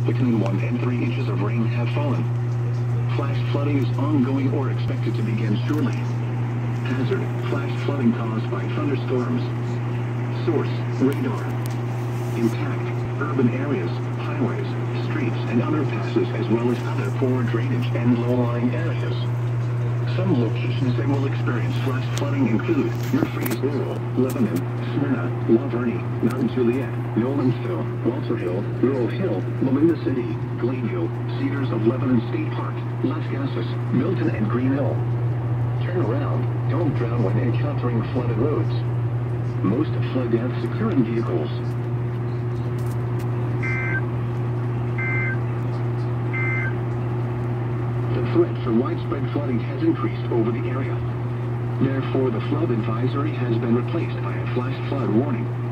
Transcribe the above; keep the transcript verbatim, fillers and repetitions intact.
Between one and three inches of rain have fallen. Flash flooding is ongoing or expected to begin shortly. Hazard: flash flooding caused by thunderstorms. Source: radar. Impact: urban areas, highways, streets and underpasses, as well as other poor drainage and low-lying areas. Some locations that will experience flash flooding include Murfreesboro, Lebanon, Smyrna, La Verne, Mount Juliet, Nolensville, Walter Hill, Rural Hill, Molina City, Glenview, Cedars of Lebanon State Park, Las Casas, Milton and Green Hill. Turn around. Don't drown when encountering flooded roads. Most flood deaths occur in vehicles. The threat for widespread flooding has increased over the area. Therefore, the flood advisory has been replaced by a flash flood warning.